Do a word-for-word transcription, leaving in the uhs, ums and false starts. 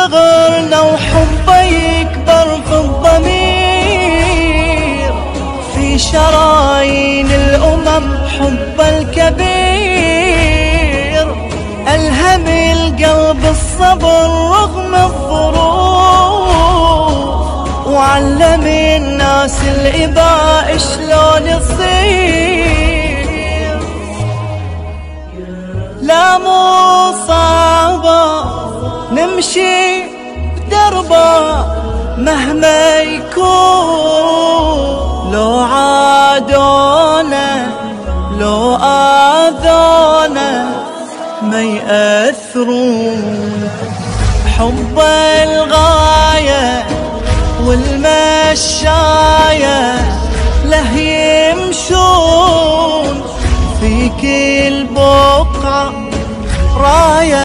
صغرنا وحبه يكبر في الضمير، في شرايين الأمم حبه الكبير، ألهم القلب الصبر رغم الظروف، وعلم الناس الإباء شلون يصير. لا مو صعبة نمشي بدربه مهما يكون، لو عادونا لو آذونا ما يأثرون. حب الغاية والمشاية له يمشون، في كل بقعة راية